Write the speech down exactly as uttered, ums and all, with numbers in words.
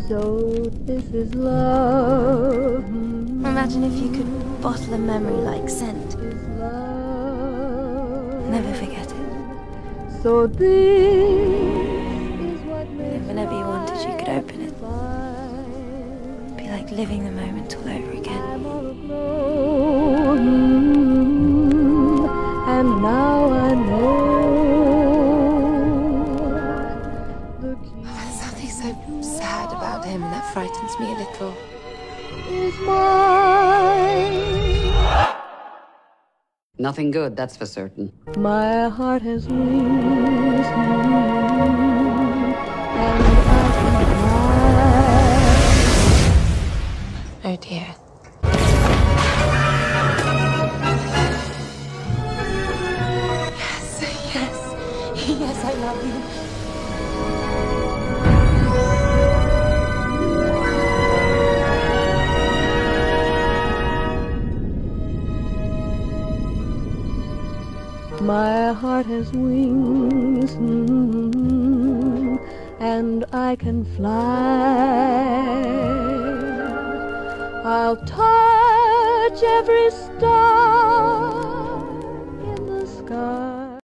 So this is love. Imagine if you could bottle a memory like scent. Never forget it. So this is what And whenever you wanted, you could open it. Be like living the moment all over again. I'm all alone, and now I know the key. There's something so sad about him that frightens me a little. Is mine. Nothing good, that's for certain. My heart has wings, and I can fly. Oh dear. Yes, yes, yes, I love you. My heart has wings, mm, and I can fly. I'll touch every star